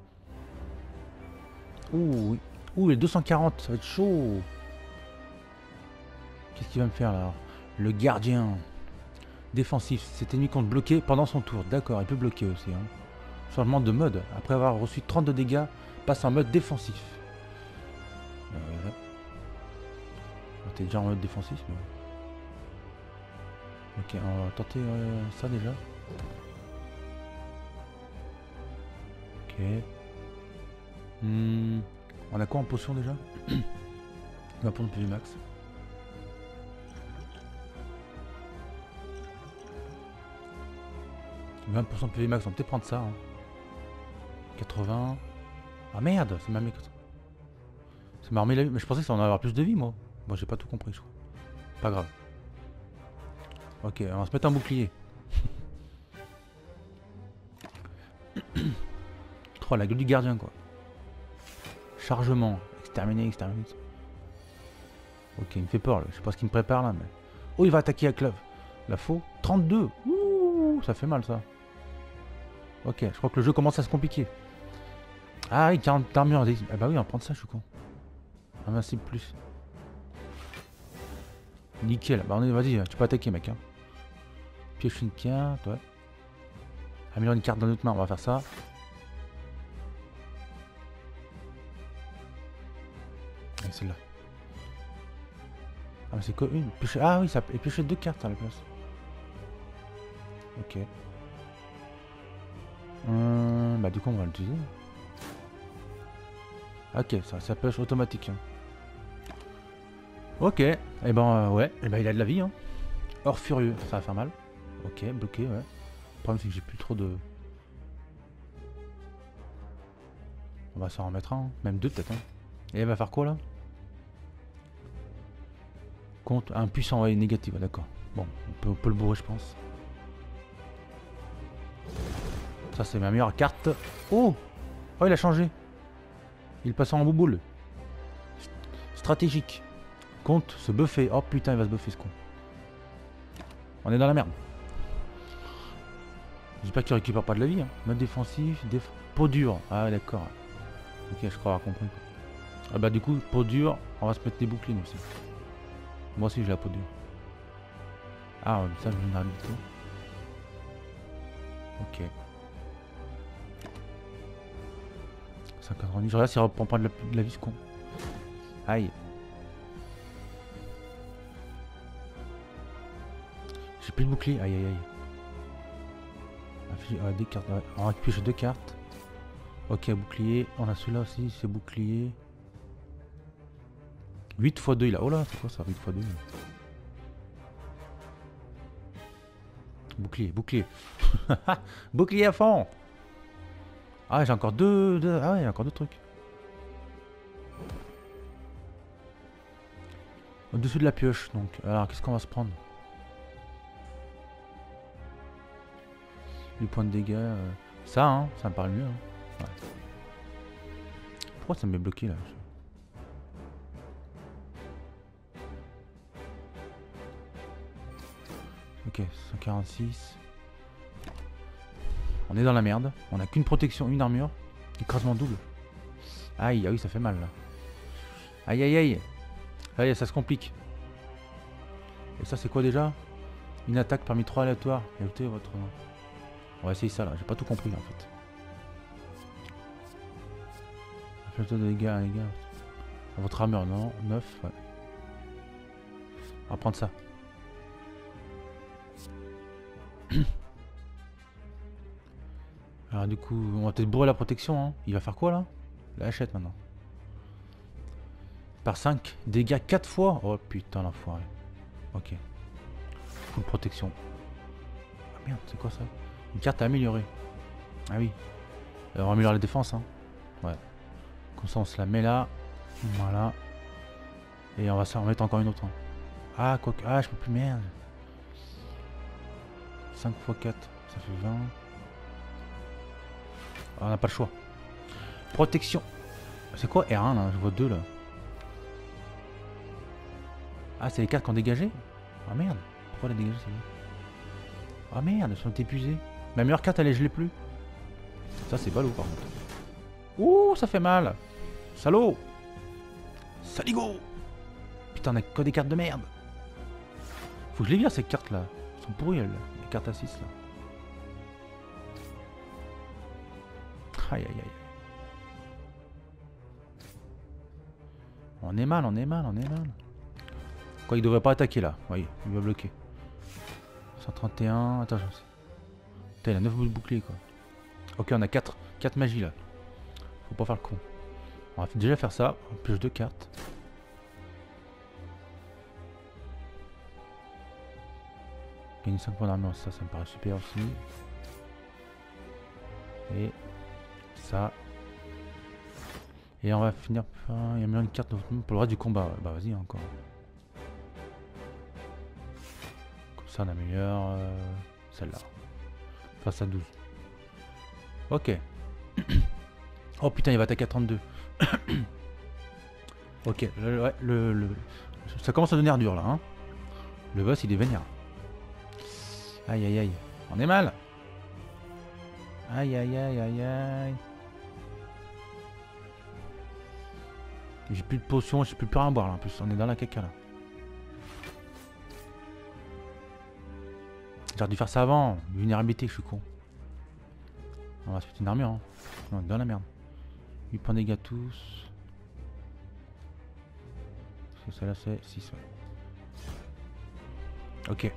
Ouh, oui. Ouh, les deux cent quarante, ça va être chaud. Qu'est-ce qu'il va me faire là? Le gardien. Défensif. Cet ennemi compte bloquer pendant son tour. D'accord, il peut bloquer aussi. Hein. Changement de mode. Après avoir reçu trente-deux dégâts, passe en mode défensif. Euh... T'es déjà en mode défensif. Mais... Ok, on va tenter euh, ça déjà. Ok. Hmm. On a quoi en potion déjà? On va prendre P V max. vingt pour cent de P V max, on peut peut-être prendre ça. Hein. quatre-vingts. Ah merde, ça m'a mis. Ça m'a remis la vie. Mais je pensais que ça en avoir plus de vie moi. Bon, j'ai pas tout compris, je crois. Pas grave. Ok, on va se mettre un bouclier. Oh, la gueule du gardien quoi. Chargement. Exterminer, exterminer. Ok, il me fait peur là. Je sais pas ce qu'il me prépare là. Mais... Oh, il va attaquer à Clove. La faux. trente-deux. Ouh, ça fait mal ça. Ok, je crois que le jeu commence à se compliquer. Ah oui, quarante d'armure. Ah bah oui, on va prendre ça, je suis con. Invincible plus. Nickel. Bah on est, vas-y, tu peux attaquer mec. Hein. Pioche une carte, ouais. Améliorer une carte dans notre main, on va faire ça. Et celle-là. Ah mais c'est quoi une piocher... Ah oui, ça peut piocher deux cartes à la place. Ok. Hum, bah du coup on va l'utiliser. Ok, ça, ça pioche automatique. Hein. Ok, et eh ben euh, ouais, et ben il a de la vie. Hein. Or furieux, ça va faire mal. Ok, bloqué, ouais. Le problème c'est que j'ai plus trop de... On va s'en remettre un, hein. Même deux peut-être. Hein. Et elle va faire quoi là? Compte impuissant, ouais, négatif, ouais, d'accord. Bon, on peut, on peut le bourrer je pense. Ça c'est ma meilleure carte. Oh! Oh il a changé. Il passe en bouboule. Stratégique. Compte se buffer. Oh putain il va se buffer ce con. On est dans la merde. J'espère qu'il récupère pas de la vie. Hein. Mode défensif, déf... peau dure. Ah d'accord. Ok, je crois avoir compris. Ah bah du coup, peau dure, on va se mettre des boucliers nous aussi. Moi aussi j'ai la peau dure. Ah ça vulnérabilité. Ok. cent quatre-vingt-dix. Je regarde s'il reprend pas de la, de la vie ce con. Aïe. J'ai plus de bouclier. Aïe aïe aïe. Ah, des cartes. Ouais. On récupère deux cartes. Ok, bouclier. On a celui-là aussi, c'est bouclier. huit fois deux il a. Oh là, c'est quoi ça, huit fois deux? Bouclier, bouclier. Bouclier à fond. Ah, j'ai encore deux, deux... Ah ouais, encore deux trucs. Au-dessus de la pioche, donc. Alors, qu'est-ce qu'on va se prendre? Du point de dégâts. Euh... Ça, hein, ça me paraît mieux. Hein. Ouais. Pourquoi ça me met bloqué là? Ok, cent quarante-six. On est dans la merde. On n'a qu'une protection, une armure. Écrasement double. Aïe, ah oui, ça fait mal là. Aïe, aïe, aïe. Aïe, ça se complique. Et ça, c'est quoi déjà? Une attaque parmi trois aléatoires. Ajoutez votre... On va essayer ça là. J'ai pas tout compris en fait. Infliction de dégâts, les gars. Votre armure, non. neuf, ouais. On va prendre ça. Alors du coup, on va peut-être bourrer la protection. Hein. Il va faire quoi là? La hachette maintenant. Par cinq. Dégâts quatre fois. Oh putain l'enfoiré. Ok. Full protection. Ah merde, c'est quoi ça? Une carte à améliorer. Ah oui. Euh, on va améliorer la défense. Hein. Ouais. Comme ça on se la met là. Voilà. Et on va s'en remettre encore une autre. Hein. Ah quoi que... Ah je peux plus, merde. cinq fois quatre. Ça fait vingt. Ah, on n'a pas le choix. Protection. C'est quoi R un là? Je vois deux là. Ah c'est les cartes qui ont dégagé? Ah merde. Pourquoi la dégager celle-là? Ah merde, elles sont épuisées. Ma meilleure carte, elle est, je l'ai plus. Ça, c'est ballot par contre. Ouh, ça fait mal. Salaud. Saligo. Putain, on a que des cartes de merde. Faut que je les vire ces cartes là. Elles sont pourries elles, les cartes à six là. Aïe aïe aïe. On est mal, on est mal, on est mal. Quoi, il devrait pas attaquer là. Oui, il va bloquer. cent trente et un. Attends, je sais. Putain, il a neuf bouts de bouclier quoi. Ok, on a quatre, quatre magies là. Faut pas faire le con. On va déjà faire ça. On pioche deux cartes. Gagner cinq points d'armure, ça, ça me paraît super aussi. Et ça. Et on va finir par... Il y a même une carte pour le reste du combat. Bah vas-y encore. Comme ça on améliore euh, celle-là. Face à douze. Ok. Oh putain, il va attaquer à trente-deux. Ok, le, ouais, le, le, ça commence à devenir dur là. Hein. Le boss il est vénère. Aïe aïe aïe. On est mal. Aïe aïe aïe aïe aïe. J'ai plus de potions, j'ai plus plus rien à boire là en plus. On est dans la caca là. J'aurais dû faire ça avant. Vulnérabilité, je suis con. On va se mettre une armure. Hein. On est dans la merde. huit points de dégâts tous. Parce que celle-là c'est six. Ouais. Ok.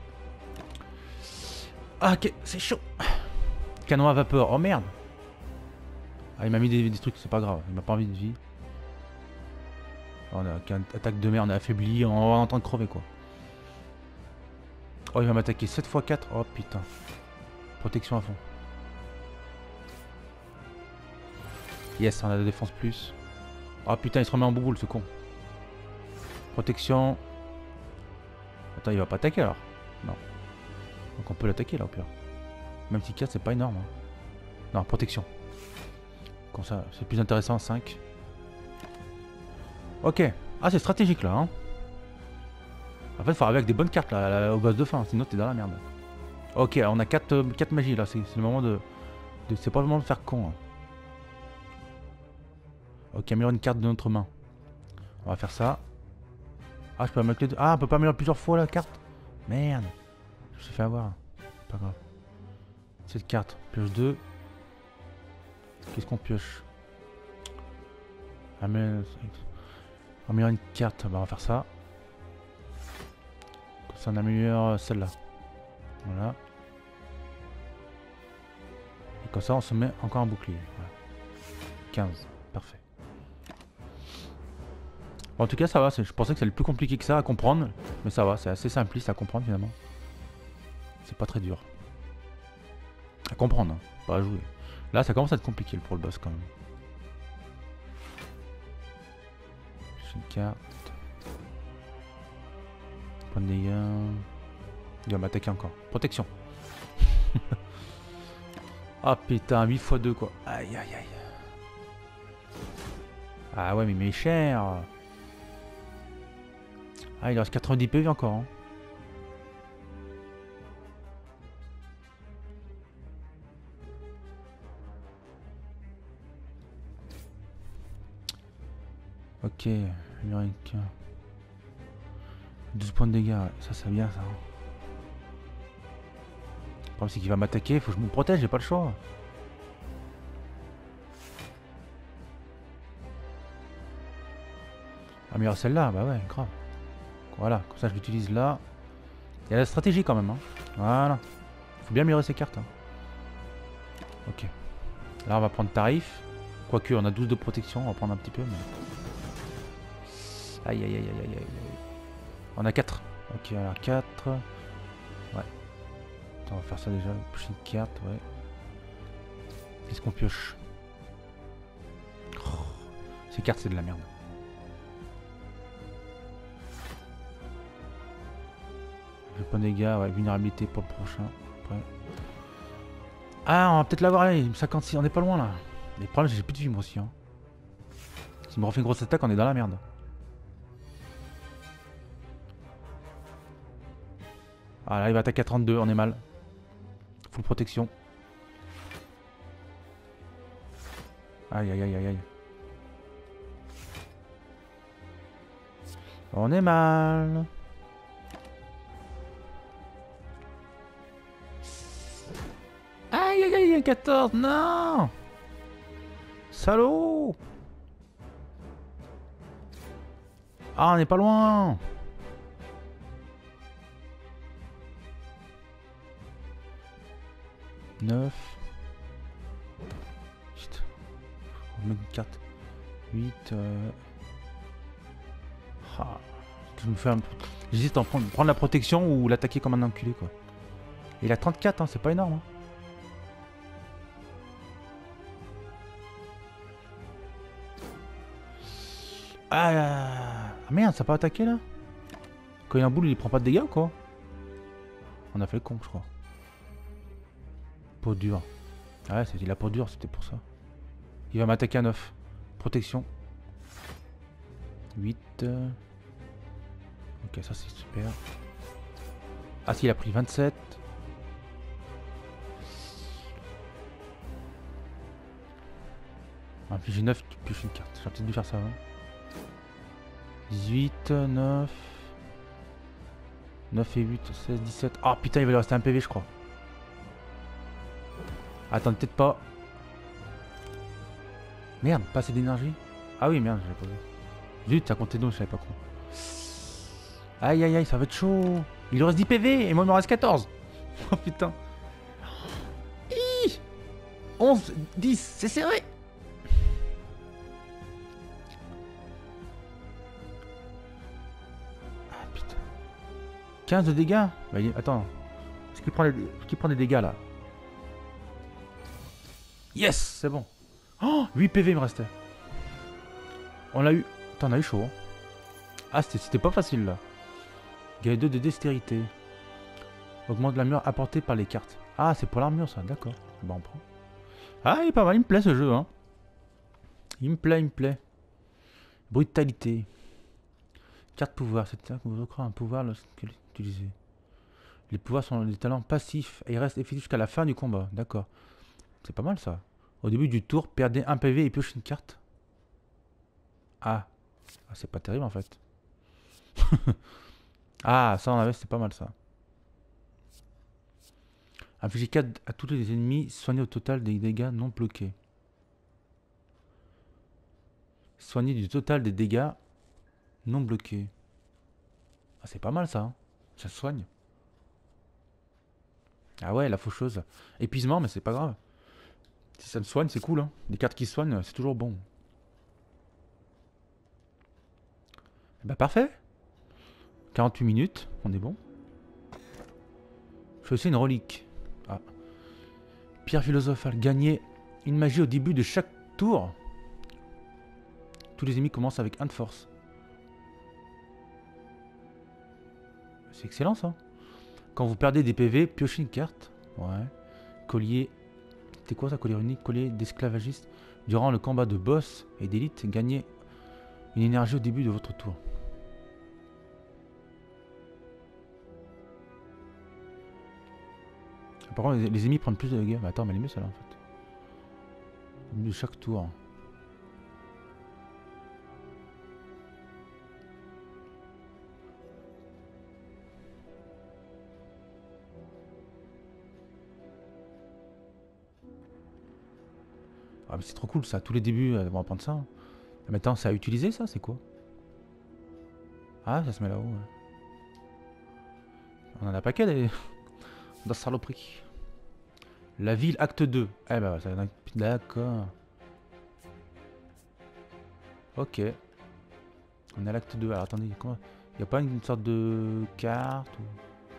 Ah, ok, c'est chaud. Canon à vapeur. Oh merde. Ah, il m'a mis des, des trucs, c'est pas grave. Il m'a pas envie de vie. On a une attaque de merde, on est affaibli, on est en train de crever quoi. Oh, il va m'attaquer sept fois quatre. Oh putain. Protection à fond. Yes, on a de défense plus. Oh putain, il se remet en bouboule ce con. Protection. Attends, il va pas attaquer alors? Non. Donc on peut l'attaquer là au pire. Même si quatre c'est pas énorme. Hein. Non, protection. Comme ça, c'est plus intéressant, cinq. Ok. Ah, c'est stratégique là. Hein. En fait, il faut arriver avec des bonnes cartes là, là au boss de fin, sinon t'es dans la merde. Ok, on a quatre, euh, quatre magies là, c'est le moment de... de c'est pas le moment de faire con. Hein. Ok, améliorer une carte de notre main. On va faire ça. Ah, je peux améliorer... Ah, on peut pas améliorer plusieurs fois la carte. Merde. Je me suis fait avoir. Pas grave. Cette carte, pioche deux. Qu'est-ce qu'on pioche? Améliorer une carte, bah, on va faire ça. Comme ça on améliore celle-là. Voilà. Et comme ça on se met encore un bouclier. Voilà. quinze, parfait. Bon, en tout cas ça va, je pensais que c'était le plus compliqué que ça à comprendre. Mais ça va, c'est assez simpliste à comprendre finalement. C'est pas très dur. À comprendre, hein, pas à jouer. Là ça commence à être compliqué pour le boss quand même. J'ai une carte. Point de dégâts. Il va m'attaquer encore. Protection. Ah putain, huit fois deux quoi. Aïe aïe aïe. Ah ouais mais il met cher. Ah il reste quatre-vingt-dix P V encore. Hein. Ok, américain. douze points de dégâts, ouais. Ça c'est bien ça. Le problème c'est qu'il va m'attaquer, faut que je me protège, j'ai pas le choix. Ah mais celle-là, bah ouais, grave. Voilà, comme ça je l'utilise là. Il y a la stratégie quand même. Hein. Voilà. Faut bien améliorer ses cartes. Hein. Ok. Là on va prendre tarif. Quoique on a douze de protection, on va prendre un petit peu. Mais... Aïe aïe aïe aïe aïe aïe. On a quatre. Ok, alors quatre. Ouais. Attends, on va faire ça déjà. Piocher une carte, ouais. Qu'est-ce qu'on pioche? Oh, ces cartes, c'est de la merde. Je pas de dégâts, ouais. Vulnérabilité pour le prochain. Après. Ah, on va peut-être l'avoir. cinquante-six, on est pas loin là. Mais le problème, c'est que j'ai plus de vie moi aussi. Hein. S'il me refait une grosse attaque, on est dans la merde. Ah là, il va attaquer à trente-deux, on est mal. Full protection. Aïe, aïe, aïe, aïe, aïe. On est mal. Aïe, aïe, aïe, quatorze, non. Salaud. Ah, on n'est pas loin. neuf. Putain. On met une carte. huit. Euh... Ah. Je me fais un... J'hésite à prendre, prendre la protection ou l'attaquer comme un enculé, quoi. Il a trente-quatre, hein, c'est pas énorme. Hein. Ah, ah merde, ça n'a pas attaqué là. Quand il y a un boule, il prend pas de dégâts, quoi. On a fait le con, je crois. Peau dure. Ah ouais, c'était la peau dure, c'était pour ça. Il va m'attaquer à neuf. Protection. huit. Euh... Ok, ça c'est super. Ah si, il a pris vingt-sept. Ah, puis j'ai neuf, tu pioches une carte. J'aurais peut-être dû faire ça avant. dix-huit, neuf. neuf et huit, seize, dix-sept. Ah putain, il va lui rester un P V, je crois. Attends, peut-être pas. Merde, pas assez d'énergie. Ah oui, merde, j'avais pas vu. Zut, ça comptait donc, je savais pas quoi. Aïe aïe aïe, ça va être chaud. Il lui reste dix P V et moi il me reste quatorze. Oh putain. Hi onze, dix, c'est serré. Ah putain. quinze de dégâts. Bah, il... Attends. Est-ce qu'il prend, les... Est prend des dégâts là? Yes, c'est bon. Oh, huit P V il me restait. On l'a eu. Attends, on a eu chaud. Hein. Ah, c'était pas facile là. Gagne deux de dextérité. Augmente l'armure apportée par les cartes. Ah, c'est pour l'armure ça, d'accord. Bon, on prend. Ah, il est pas mal, il me plaît ce jeu. Hein. Il me plaît, il me plaît. Brutalité. Carte pouvoir. C'est ça que vous offrez un pouvoir lorsqu'elle est utilisée. Les pouvoirs sont des talents passifs et ils restent effectifs jusqu'à la fin du combat. D'accord. C'est pas mal ça. Au début du tour, perdez un P V et piochez une carte. Ah. Ah, c'est pas terrible en fait. Ah, ça on avait, c'est pas mal ça. Infligez quatre à tous les ennemis, soignez au total des dégâts non bloqués. Soignez du total des dégâts non bloqués. Ah, c'est pas mal ça. Hein. Ça soigne. Ah ouais, la faucheuse. Épuisement, mais c'est pas grave. Si ça me soigne, c'est cool. Hein. Les cartes qui soignent, c'est toujours bon. Bah parfait. quarante-huit minutes, on est bon. Je fais aussi une relique. Ah. Pierre philosophale. Gagner une magie au début de chaque tour. Tous les ennemis commencent avec un de force. C'est excellent ça. Quand vous perdez des P V, piochez une carte. Ouais. Collier. C'était quoi ça, collier unique? Collier d'esclavagiste. Durant le combat de boss et d'élite, gagnez une énergie au début de votre tour. Par contre, les, les ennemis prennent plus de dégâts. Mais attends, mais elle est mieux celle-là en fait. Au début de chaque tour. Ah mais c'est trop cool ça, tous les débuts elles vont apprendre ça. Hein. Maintenant c'est à utiliser ça, c'est quoi? Ah ça se met là-haut. Ouais. On en a pas qu'à des... dans ce saloperie. La ville acte deux. Eh ben ça d'accord. Ok. On est à l'acte deux. Alors attendez, comment... Il n'y a pas une sorte de carte ou...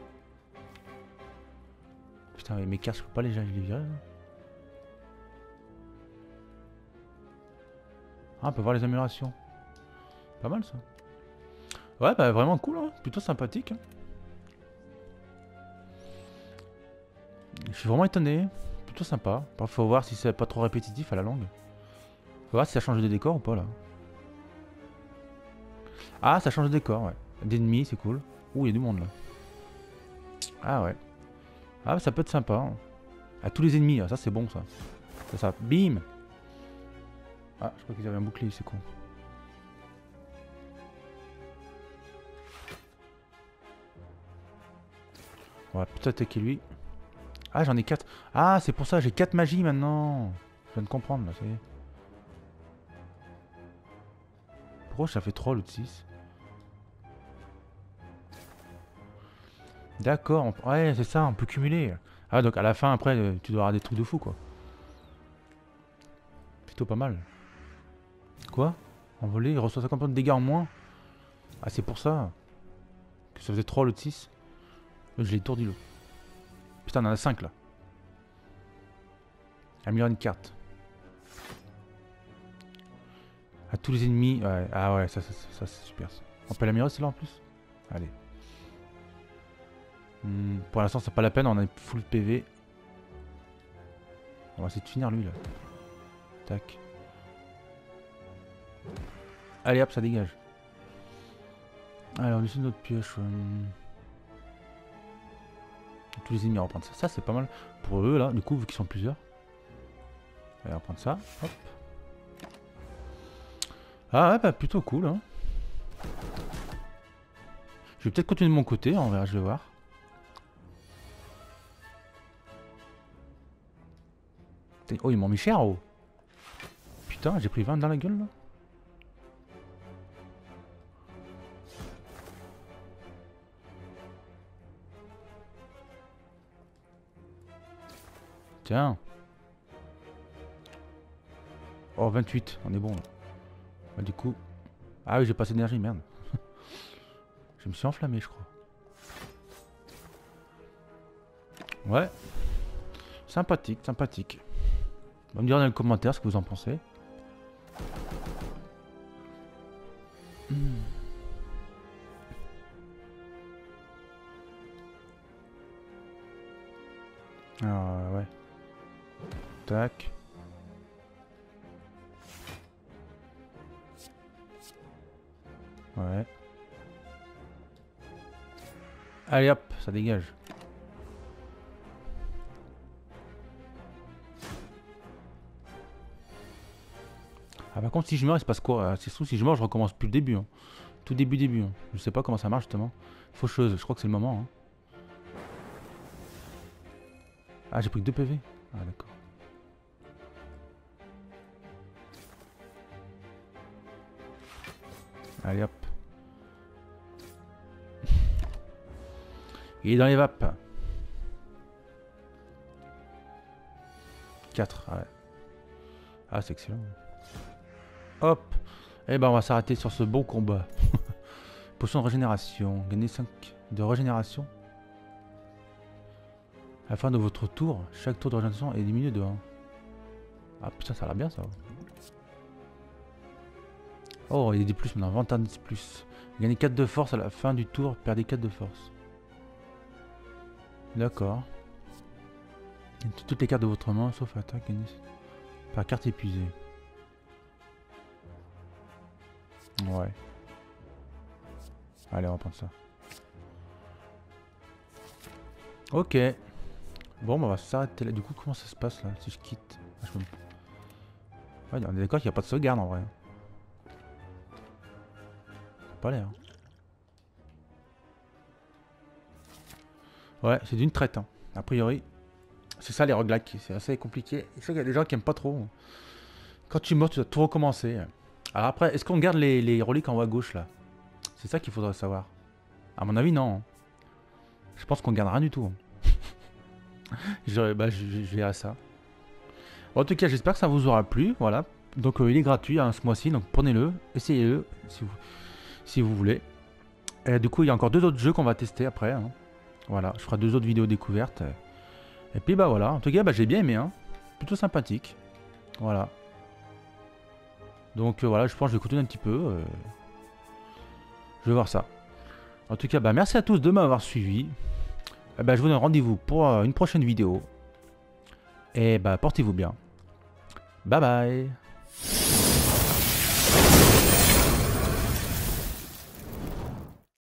Putain mais mes cartes je peux pas les les virer là. Ah, on peut voir les améliorations. Pas mal ça. Ouais, bah vraiment cool, hein. Plutôt sympathique. Hein. Je suis vraiment étonné. Plutôt sympa. Il faut voir si c'est pas trop répétitif à la longue. Faut voir si ça change de décor ou pas là. Ah, ça change de décor, ouais. D'ennemis, c'est cool. Ouh, il y a du monde là. Ah ouais. Ah, ça peut être sympa. Hein. À tous les ennemis, ça c'est bon ça. Ça, ça. Bim. Ah, je crois qu'ils avaient un bouclier, c'est con. On va peut-être attaquer lui. Ah, j'en ai quatre. Ah, c'est pour ça, j'ai quatre magies maintenant. Je viens de comprendre, là, ça y est. Pourquoi ça fait trois, l'autre six? D'accord, on... ouais, c'est ça, on peut cumuler. Ah, donc à la fin, après, tu dois avoir des trucs de fou, quoi. Plutôt pas mal. Quoi? Envolé, il reçoit cinquante points de dégâts en moins. Ah, c'est pour ça. Que ça faisait trois, l'autre six. Je l'ai étourdi, l'autre. Putain, on en a cinq, là. Améliorer une carte. À tous les ennemis. Ouais. Ah ouais, ça, ça, ça, ça c'est super. Ça. On peut l'améliorer, celle-là, en plus? Allez. Hmm, pour l'instant, c'est pas la peine, on a full P V. On va essayer de finir lui là. Tac. Allez hop, ça dégage. Alors, on essaie notre pioche. Hum... Tous les ennemis à reprendre ça. Ça, c'est pas mal pour eux là, du coup, vu qu'ils sont plusieurs. Allez, on va prendre ça. Hop. Ah ouais, bah plutôt cool. Hein. Je vais peut-être continuer de mon côté, on verra, je vais voir. Oh, ils m'ont mis cher, oh. Putain, j'ai pris vingt dans la gueule, là. Tiens. Oh, vingt-huit, on est bon, là. Bah, du coup... Ah oui, j'ai pas assez d'énergie, merde. Je me suis enflammé, je crois. Ouais. Sympathique, sympathique. On va me dire dans les commentaires ce que vous en pensez. Hmm. Alors, ouais. Tac. Ouais. Allez hop, ça dégage. Ah par contre si je meurs il se passe quoi? C'est sûr si je meurs je recommence plus le début. Hein. Tout début début. Hein. Je sais pas comment ça marche justement. Faucheuse, je crois que c'est le moment. Hein. Ah j'ai pris que deux P V. Ah d'accord. Allez hop. Il est dans les vapes. quatre, ouais. Ah c'est excellent. Hop. Et eh ben on va s'arrêter sur ce bon combat. Potion de régénération. Gagnez cinq de régénération. À la fin de votre tour, chaque tour de régénération est diminué de un. Ah putain ça a l'air bien ça. Oh il y a des plus maintenant, vingt et un dix plus. Gagnez quatre de force à la fin du tour, perdez quatre de force. D'accord. Toutes les cartes de votre main, sauf attaque, gagnez par carte épuisée. Ouais. Allez, on va prendre ça. Ok. Bon, bah, on va s'arrêter là. Du coup, comment ça se passe là si je quitte? Ah, je me... Ouais, on est d'accord qu'il n'y a pas de sauvegarde en vrai. Pas l'air. Ouais, c'est d'une traite. Hein. A priori, c'est ça les roguelikes. C'est assez compliqué. Je sais qu'il y a des gens qui aiment pas trop. Quand tu meurs, tu dois tout recommencer. Alors après, est-ce qu'on garde les, les reliques en haut à gauche là? C'est ça qu'il faudrait savoir. À mon avis, non. Je pense qu'on garde rien du tout. je, bah, je, je, je verrai ça. Bon, en tout cas, j'espère que ça vous aura plu. Voilà. Donc, euh, il est gratuit hein, ce mois-ci. Donc, prenez-le. Essayez-le si vous, si vous voulez. Et du coup, il y a encore deux autres jeux qu'on va tester après. Hein. Voilà. Je ferai deux autres vidéos découvertes. Et puis, bah voilà. En tout cas, bah, j'ai bien aimé. Hein. Plutôt sympathique. Voilà. Donc, euh, voilà. Je pense que je vais continuer un petit peu. Euh... Je vais voir ça. En tout cas, bah, merci à tous de m'avoir suivi. Eh bah, je vous donne rendez-vous pour euh, une prochaine vidéo. Et bah, portez-vous bien. Bye bye.